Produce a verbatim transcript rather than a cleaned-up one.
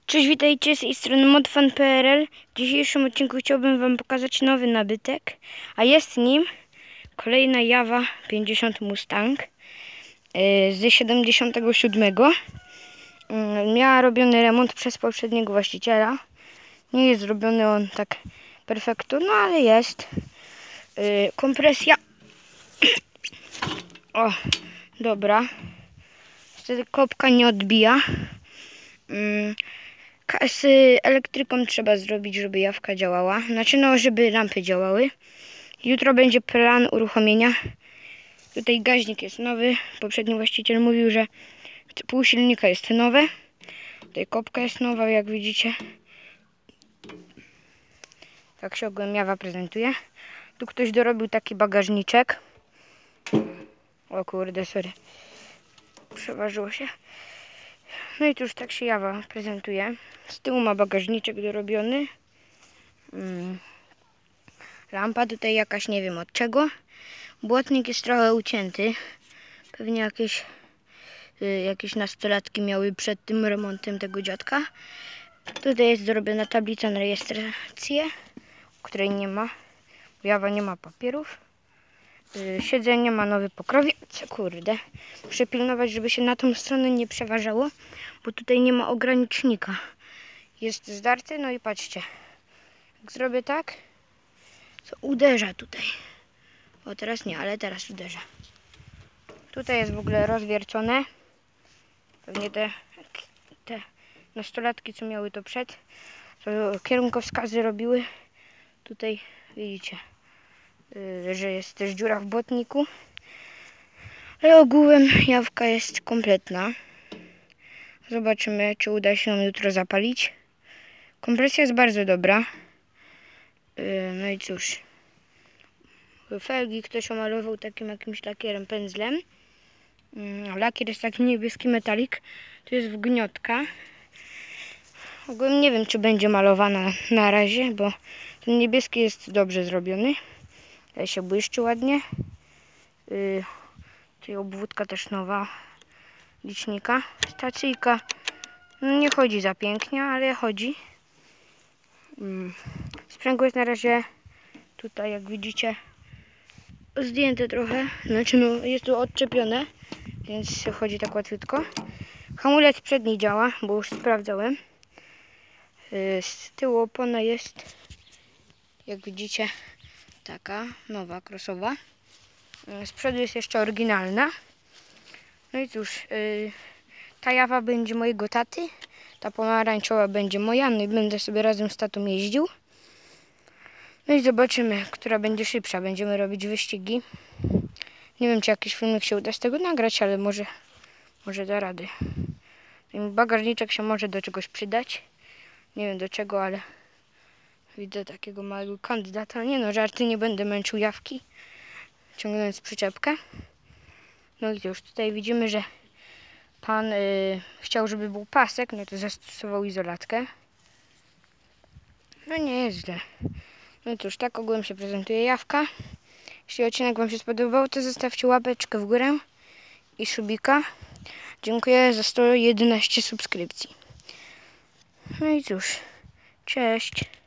Cześć, witajcie z tej strony modfan kropka p r l. W dzisiejszym odcinku chciałbym wam pokazać nowy nabytek, a jest nim kolejna Jawa pięćdziesiąt Mustang z siedemdziesiątego siódmego. Miała robiony remont przez poprzedniego właściciela. Nie jest zrobiony on tak perfektu, no ale jest. Kompresja. O, dobra. Wtedy kopka nie odbija. Z elektryką trzeba zrobić, żeby jawka działała. Znaczy no, żeby lampy działały. Jutro będzie plan uruchomienia. Tutaj gaźnik jest nowy. Poprzedni właściciel mówił, że pół silnika jest nowe. Tutaj kopka jest nowa, jak widzicie. Tak się ogólnie Jawa prezentuje. Tu ktoś dorobił taki bagażniczek. O kurde, sorry. Przeważyło się. No i tu już tak się Jawa prezentuje. Z tyłu ma bagażniczek dorobiony. Hmm. Lampa tutaj jakaś, nie wiem od czego. Błotnik jest trochę ucięty. Pewnie jakieś, y, jakieś nastolatki miały przed tym remontem tego dziadka. Tutaj jest dorobiona tablica na rejestrację, której nie ma. Jawa nie ma papierów. Y, siedzenie ma nowy pokrowiec. Kurde. Muszę pilnować, żeby się na tą stronę nie przeważało, bo tutaj nie ma ogranicznika. Jest zdarty, no i patrzcie. Jak zrobię tak, to uderza tutaj. O, teraz nie, ale teraz uderza. Tutaj jest w ogóle rozwiercone. Pewnie te, te nastolatki, co miały to przed, to kierunkowskazy robiły. Tutaj widzicie, yy, że jest też dziura w błotniku. Ale ogółem jawka jest kompletna. Zobaczymy, czy uda się nam jutro zapalić. Kompresja jest bardzo dobra. Yy, no i cóż. Felgi ktoś omalował takim jakimś lakierem, pędzlem. Yy, lakier jest taki niebieski metalik. Tu jest wgniotka. Ogólnie nie wiem, czy będzie malowana na razie, bo ten niebieski jest dobrze zrobiony. Tutaj się błyszczy ładnie. Yy, tutaj obwódka też nowa. Licznika. Stacyjka. No nie chodzi za pięknie, ale chodzi. Hmm. Sprzęgło jest na razie tutaj, jak widzicie, zdjęte trochę. Znaczy no, jest tu odczepione, więc chodzi tak łatwiutko. Hamulec przedni działa, bo już sprawdzałem. Z tyłu opona jest, jak widzicie, taka nowa, crossowa. Z przodu jest jeszcze oryginalna. No i cóż, yy, ta Jawa będzie mojego taty, ta pomarańczowa będzie moja, no i będę sobie razem z tatą jeździł. No i zobaczymy, która będzie szybsza. Będziemy robić wyścigi. Nie wiem, czy jakiś filmik się uda z tego nagrać, ale może, może da rady. Bagażniczek się może do czegoś przydać. Nie wiem do czego, ale widzę takiego małego kandydata. Nie no, żarty, nie będę męczył jawki, ciągnąc przyczepkę. No i już tutaj widzimy, że pan yy, chciał, żeby był pasek, no to zastosował izolatkę. No nie jest źle. No cóż, tak ogółem się prezentuje jawka. Jeśli odcinek wam się spodobał, to zostawcie łapeczkę w górę i subika. Dziękuję za sto jedenaście subskrypcji. No i cóż, cześć.